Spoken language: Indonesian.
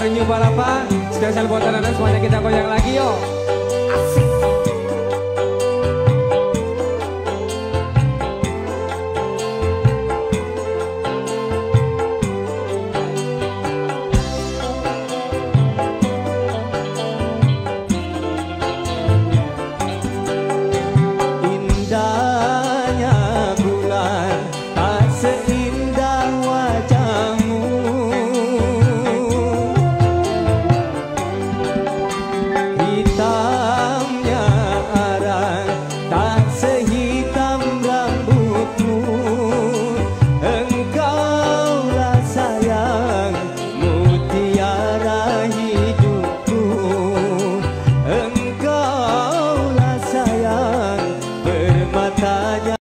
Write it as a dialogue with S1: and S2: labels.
S1: bareng New Palapa. Spesial buat anak-anak semuanya, kita goyang lagi yuk. Asik.
S2: Indahnya bulan tak seindah wajahmu, hitamnya arang tak sehitam rambutmu. Engkaulah sayang mutiara hidupku, engkaulah sayang permatanya.